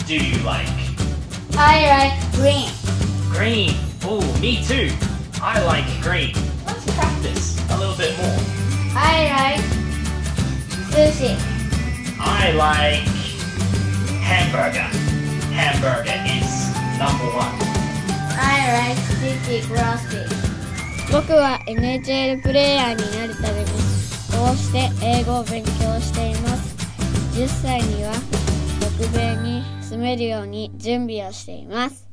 do you like? I like green. Green. Oh, me too. I like green. Let's practice a little bit more. I like sushi. I like hamburger. Hamburger is number one. I like sticky frosty. 僕は NHL プレイヤーになるためにこうして英語を勉強しています。10歳には北米に住めるように準備をしています。